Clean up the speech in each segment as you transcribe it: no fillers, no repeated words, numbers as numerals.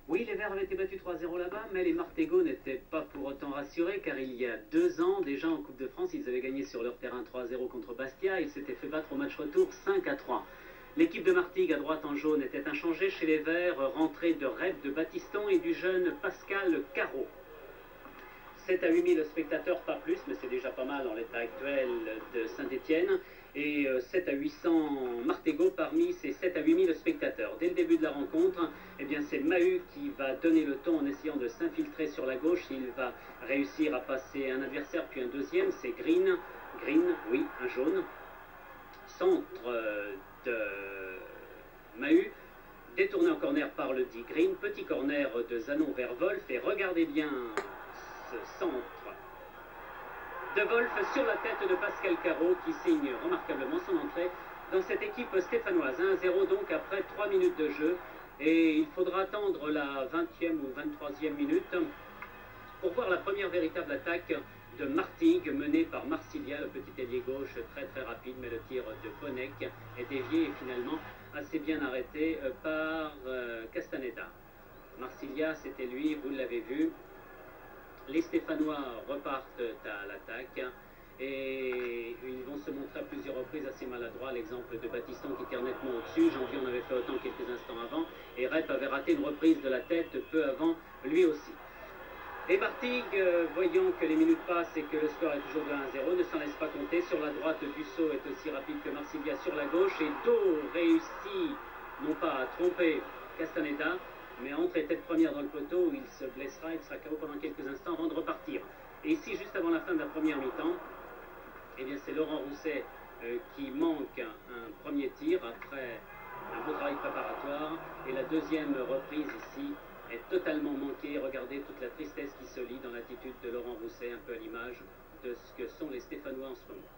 Oui, les Verts avaient été battus 3-0 là-bas, mais les Martégots n'étaient pas pour autant rassurés, car il y a 2 ans, déjà en Coupe de France, ils avaient gagné sur leur terrain 3-0 contre Bastia, ils s'étaient fait battre au match retour 5-3. L'équipe de Martigues, à droite en jaune, était inchangée chez les Verts, rentrée de Rep de Battiston et du jeune Pascal Carreau. 7 à 8 000 spectateurs, pas plus, mais c'est déjà pas mal en l'état actuel de Saint-Étienne. Et 7 à 800 Martégots parmi ces 7 à 8 000 spectateurs. Dès le début de la rencontre, eh bien c'est Mahut qui va donner le ton en essayant de s'infiltrer sur la gauche. Il va réussir à passer un adversaire puis un deuxième, c'est Green. Green, oui, un jaune. Centre de Mahut. Détourné en corner par le dit Green. Petit corner de Zanon vers Wolf. Et regardez bien ce centre de Wolf sur la tête de Pascal Carreau qui signe remarquablement son entrée dans cette équipe stéphanoise. 1-0 donc après 3 minutes de jeu. Et il faudra attendre la 20e ou 23e minute pour voir la première véritable attaque de Martigues menée par Marsilia, le petit ailier gauche très rapide, mais le tir de Bonec est dévié et finalement assez bien arrêté par Castaneda. Marsilia, c'était lui, vous l'avez vu. Les Stéphanois repartent à l'attaque et ils vont se montrer à plusieurs reprises assez maladroits. L'exemple de Battiston qui tire nettement au-dessus. Janvier en avait fait autant quelques instants avant et Rep avait raté une reprise de la tête peu avant lui aussi. Et Martigues, voyant que les minutes passent et que le score est toujours de 1-0, ne s'en laisse pas compter. Sur la droite, Dussault est aussi rapide que Marsilia sur la gauche et Do réussit non pas à tromper Castaneda, mais à entrer tête première dans le poteau où il se blessera, il sera KO pendant quelques instants avant de repartir. Et ici, juste avant la fin de la première mi-temps, eh bien c'est Laurent Rousset qui manque un premier tir après un beau travail préparatoire. Et la deuxième reprise ici est totalement manquée. Regardez toute la tristesse qui se lit dans l'attitude de Laurent Rousset, un peu à l'image de ce que sont les Stéphanois en ce moment.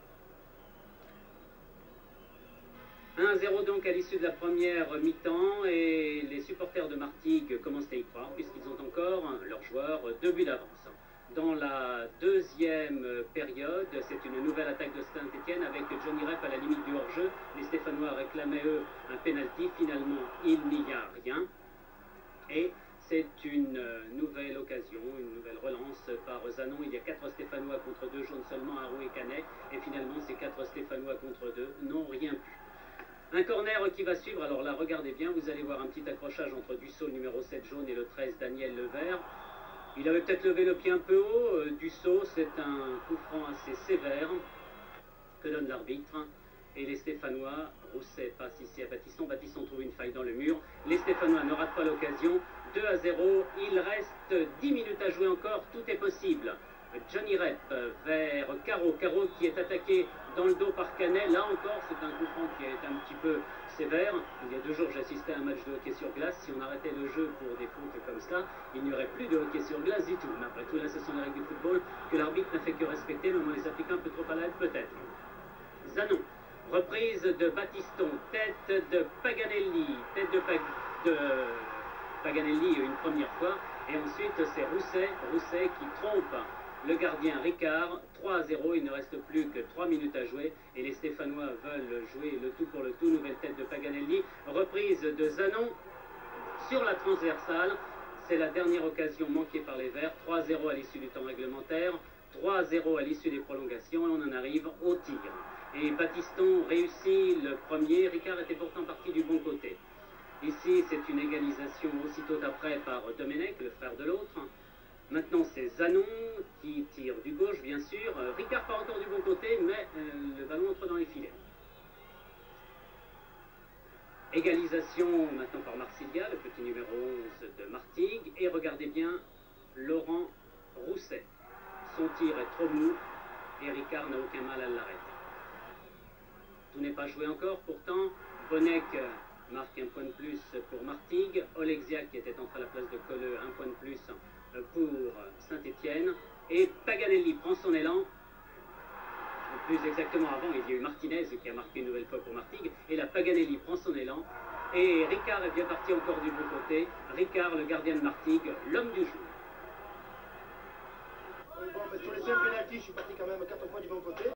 1-0 donc à l'issue de la première mi-temps et les supporters de Martigues commencent à y croire puisqu'ils ont encore, leurs joueurs, 2 buts d'avance. Dans la deuxième période, c'est une nouvelle attaque de Saint-Étienne avec Johnny Rep à la limite du hors-jeu. Les Stéphanois réclamaient eux un pénalty, finalement il n'y a rien. Et c'est une nouvelle occasion, une nouvelle relance par Zanon. Il y a 4 Stéphanois contre 2 jaunes seulement, Harou et Canet. Et finalement ces 4 Stéphanois contre 2 n'ont rien pu. Un corner qui va suivre, alors là regardez bien, vous allez voir un petit accrochage entre Dussault numéro 7 jaune et le 13 Daniel Levert. Il avait peut-être levé le pied un peu haut, Dussault, c'est un coup franc assez sévère que donne l'arbitre. Et les Stéphanois, Rousset passe ici à Battiston, Battiston trouve une faille dans le mur. Les Stéphanois ne ratent pas l'occasion, 2-0, il reste 10 minutes à jouer encore, tout est possible. Johnny Rep vers Carreau, Carreau qui est attaqué dans le dos par Canet. Là encore, c'est un coup franc qui est un petit peu sévère. Il y a 2 jours, j'assistais à un match de hockey sur glace. Si on arrêtait le jeu pour des fautes comme ça, il n'y aurait plus de hockey sur glace du tout. Mais après tout, là, ce sont les règles du football que l'arbitre n'a fait que respecter, mais on les applique un peu trop à l'aide peut-être. Zanon, reprise de Battiston, tête de Paganelli, Paganelli une première fois, et ensuite c'est Rousset qui trompe le gardien Ricard. 3-0, il ne reste plus que 3 minutes à jouer et les Stéphanois veulent jouer le tout pour le tout. Nouvelle tête de Paganelli, reprise de Zanon sur la transversale. C'est la dernière occasion manquée par les Verts. 3-0 à l'issue du temps réglementaire, 3-0 à l'issue des prolongations et on en arrive au tir. Et Battiston réussit le premier, Ricard était pourtant parti du bon côté. Ici c'est une égalisation aussitôt après par Domenech, le frère de l'autre. Maintenant c'est Zanon qui tire du gauche bien sûr, Ricard part encore du bon côté mais le ballon entre dans les filets. Égalisation maintenant par Marsilia, le petit numéro 11 de Martigues, et regardez bien Laurent Rousset. Son tir est trop mou et Ricard n'a aucun mal à l'arrêter. Tout n'est pas joué encore, pourtant Bonec marque un point de plus pour Martigues, Oleksiak qui était entré à la place de Colleux, un point de plus pour Saint-Étienne, et Paganelli prend son élan. Plus exactement avant, il y a eu Martinez qui a marqué une nouvelle fois pour Martigues, et là Paganelli prend son élan, et Ricard est bien parti encore du bon côté. Ricard, le gardien de Martigues, l'homme du jour. Bon, mais sur les 5 pénaltys, je suis parti quand même 4 fois du bon côté.